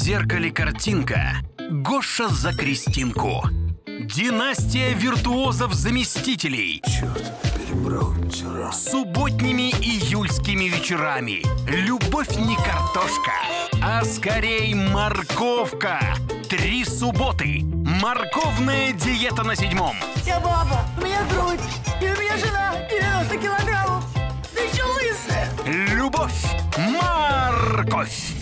зеркале картинка. Гоша за Кристинку. Династия виртуозов-заместителей. Черт, перебрал вчера. Субботними июльскими вечерами. Любовь не картошка, а скорей морковка. 3 субботы. Морковная диета на 7-м. Я баба, у меня грудь, и у меня жена 90 килограммов. Ты че лысая? Любовь, морковь.